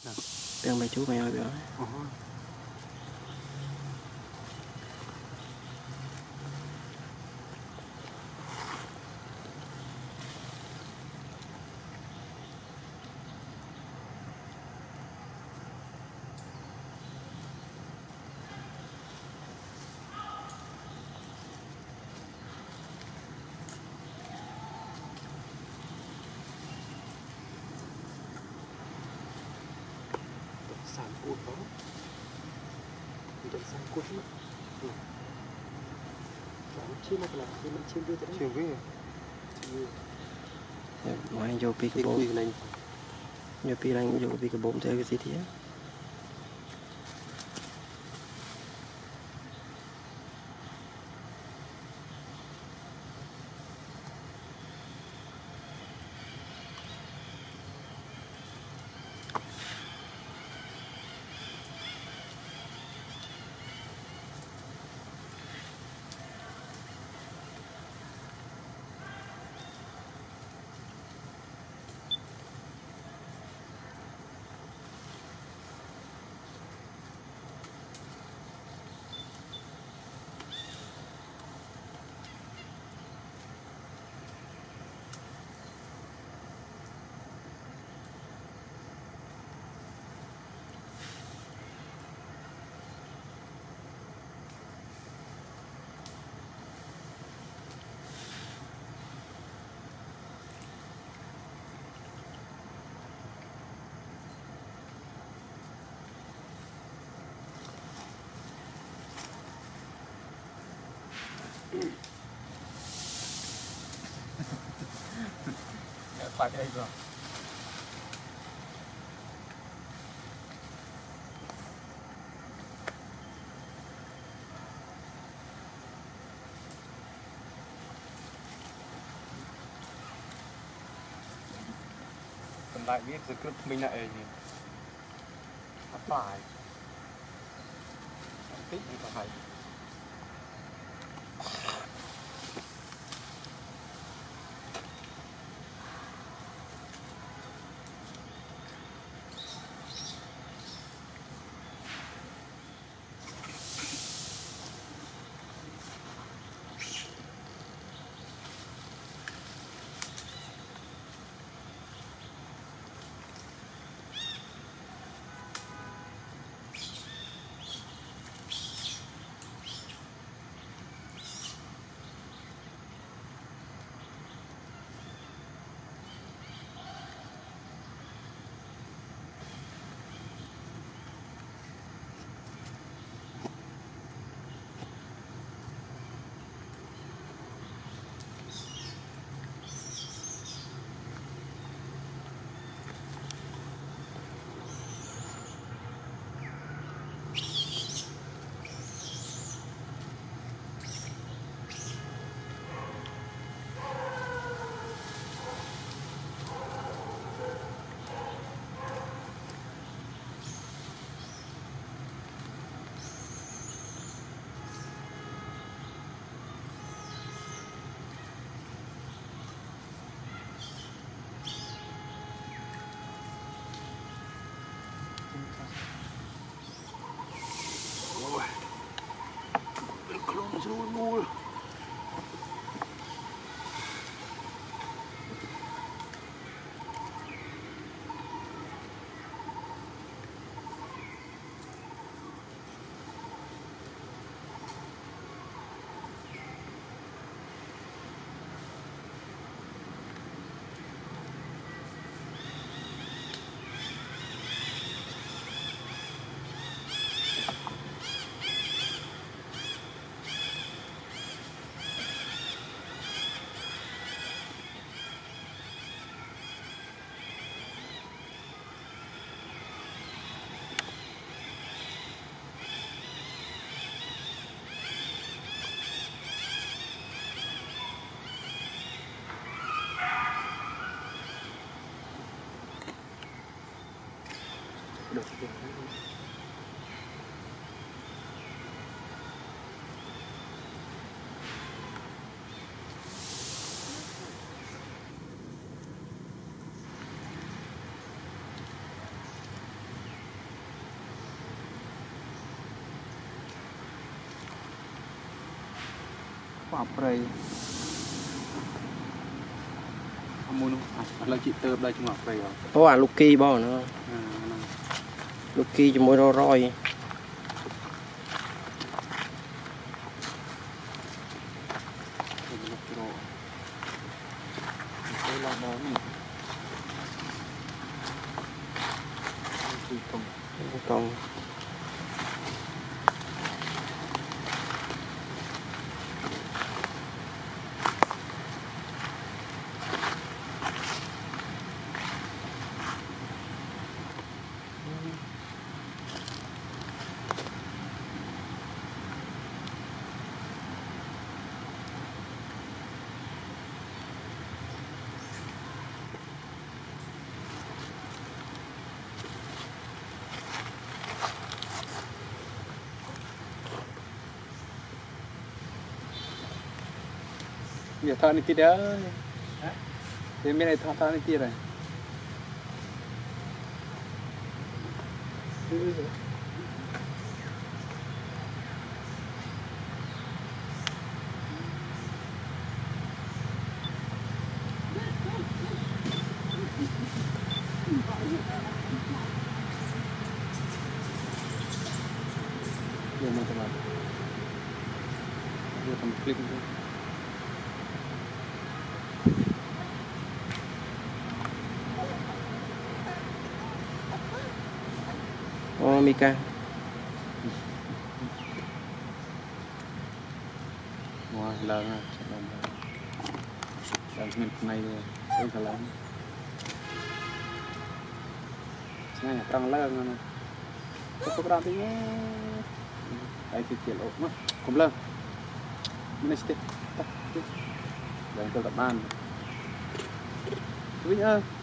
Đang mấy chú mày ơi biểu. Sàn cột đó, mình sàn cột nữa, chiên một lần, thì mình chiên đưa tới chiên với, ngoài vô pi cái bồn này, vô pi đang vô pi cái bồn theo cái gì thế? Phải đây rồi. Còn lại biết rồi cứ mình lại gì? Phải. Tích thì phải. Rồi. Được. quả prey muốn là chị tơ đây chung quả prey rồi. Có à Lucky bao nữa. Lucky cho môi roi roi. Còn giờ thợ này kia đó thì bên này thợ này kia rồi giờ mình sẽ làm giờ làm clip thôi. Mika. Ngoài lớn à, mình này rồi cái lớn này là trăng lớn này có ra thì đây thì kiểu ốm không lớn mình sẽ đây tôi gặp bạn Vinh ơi